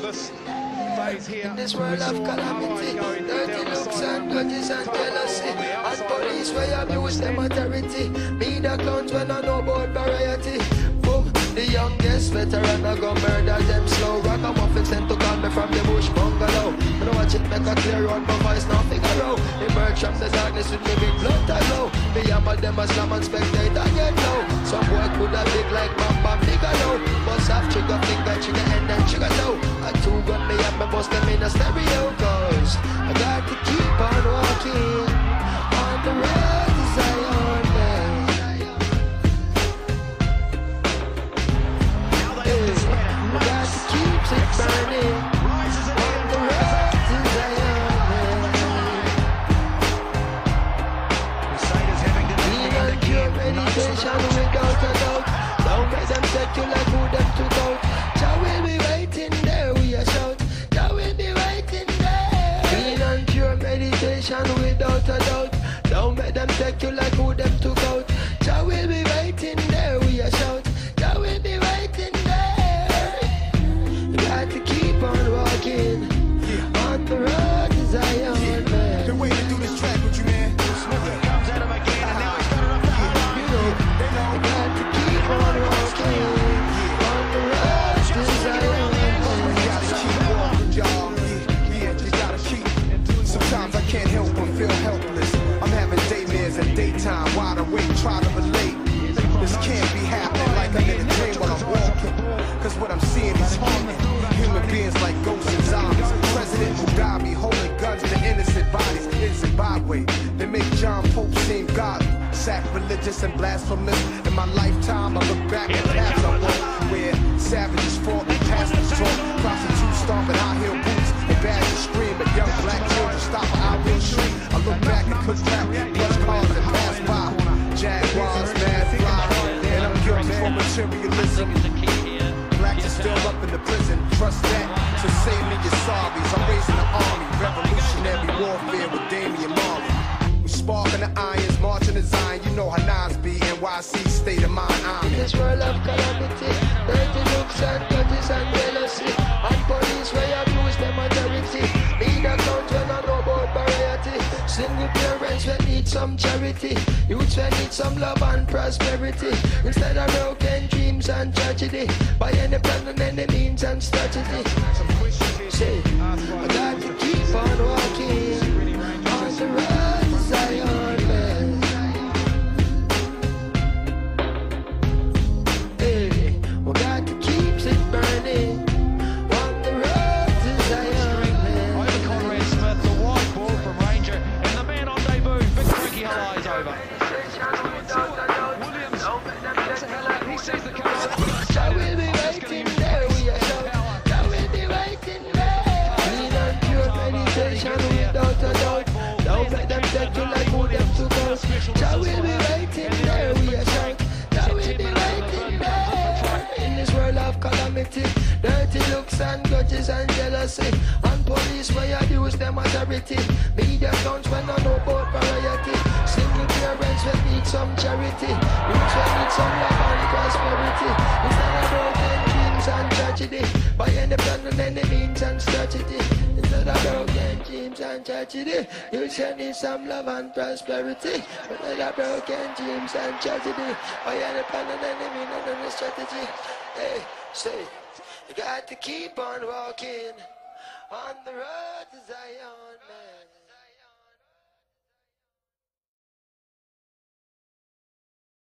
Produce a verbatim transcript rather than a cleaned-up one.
nervous phase here. In this world of calamity, dirty looks and grudges and jealousy, and police where abuse them authority. Me the clowns when I know about variety. Boom, the youngest veteran I go murder them slow. Ragamuffin sent to call me from the bush bungalow. When I watch it make a clear run, my voice now figure out. Emerge from the darkness with me big blood tie low. Me yammer them a slam and spectate and get low. Some boy could have big like Bam bigger low. Bust half trigger finger, trigger end and trigger low. A two gun me up, me bust them in a stereo. Cause I got to keep on walking on the road to Zion, man. I got to keep it burning on the road to Zion, man. Lean on pure meditation without a doubt. Don't make them take you like who them took out. Jah will be waiting there, we a shout. Jah will be waiting there. Lean on pure meditation without a doubt. Don't make them take you like who them took out. Jah will be waiting there, we a shout. Jah will be waiting there. You got to keep on walking on the road to Zion, man. Been waiting to do this track with you, man. Comes at him again, and now he's started off the high. You know, they know. You got to keep on walking on the road to Zion. Sometimes I can't help but feel helpless. I'm having daymares and daytime, wide awake, try to relate. This can't be happening like I'm in a dream while I'm walking. Cause what I'm seeing is haunting. Human beings like ghosts and zombies. President Mugabe holding guns to innocent bodies in Zimbabwe. They make John Pope seem godly, sacrilegious and blasphemous. In my lifetime, I look back at paths I walked where savages fought and pastors taught, prostitutes stomping high heel boots, and badgers scream at young black children stop on our real street. I look back and could rap, plush cars that pass by, Jaguars, mad fly, and I'm guilty for materialism. Blacks are still up in the prison, trust that. So save me your sorries, I'm raising the army, revolutionary warfare with Damian Marley. We sparking the irons, marching the Zion, you know how Nas be, N Y C, state of mind, I'm in this world of calamity, dirty looks and grudges and jealousy, and police where abuse them authority. Me the count when I know about variety. Single parents will need some charity. Youths will need some love and prosperity. Instead of broken dreams and tragedy, by any plan and any means and strategy. Say, I got to keep on walking on the road to Zion, man. Hey, we got to keep it burning on the road to Zion, man. Over Conrad Smith, the wide ball from Ranger, and the man on debut, Big Frankie Halai is over. Williams, he sees the cover. Jah will be waiting there, we are shout. Jah will be waiting there. Lean on pure meditation without a doubt. Don't let them take you like who them to go. Jah will be waiting there, we are shout. Jah will be waiting there. In this world of calamity, dirty looks and grudges and jealousy, and police where abuse them authority. Media accounts when I know about variety. Single parents will need some charity. Youths will need some love and prosperity. Instead of broken dreams and tragedy, by any plan and any means and strategy. Instead of broken dreams and tragedy, youths will need some love and prosperity. Instead of broken dreams and tragedy, by any plan and any means and any strategy. Hey, say, you got to keep on walking on the road to Zion, man.